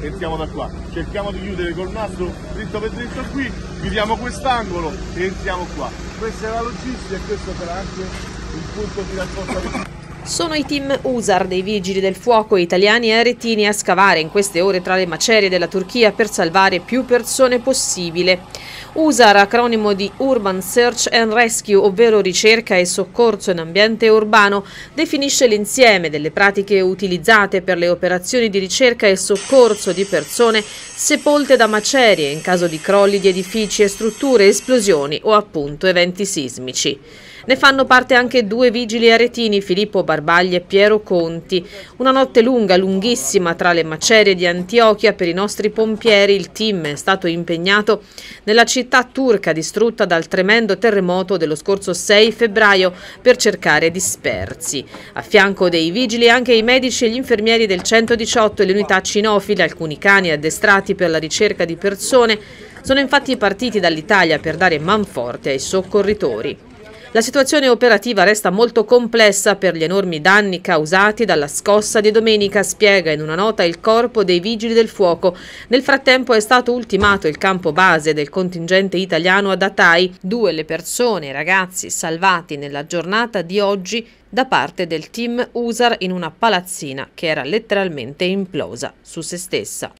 entriamo da qua, cerchiamo di chiudere col nastro dritto per dritto qui, chiudiamo quest'angolo e entriamo qua. Questa è la logistica e questo sarà anche il punto di raccordo. Sono i team USAR dei Vigili del Fuoco italiani e aretini a scavare in queste ore tra le macerie della Turchia per salvare più persone possibile. USAR, acronimo di Urban Search and Rescue, ovvero ricerca e soccorso in ambiente urbano, definisce l'insieme delle pratiche utilizzate per le operazioni di ricerca e soccorso di persone sepolte da macerie in caso di crolli di edifici e strutture, esplosioni o appunto eventi sismici. Ne fanno parte anche due vigili aretini, Filippo Barbagli e Piero Conti. Una notte lunga, lunghissima tra le macerie di Antiochia per i nostri pompieri. Il team è stato impegnato nella città turca distrutta dal tremendo terremoto dello scorso 6 febbraio per cercare dispersi. A fianco dei vigili anche i medici e gli infermieri del 118 e le unità cinofile, alcuni cani addestrati per la ricerca di persone, sono infatti partiti dall'Italia per dare manforte ai soccorritori. La situazione operativa resta molto complessa per gli enormi danni causati dalla scossa di domenica, spiega in una nota il Corpo dei Vigili del Fuoco. Nel frattempo è stato ultimato il campo base del contingente italiano ad Hatay. 2 le persone, i ragazzi salvati nella giornata di oggi da parte del team USAR in una palazzina che era letteralmente implosa su se stessa.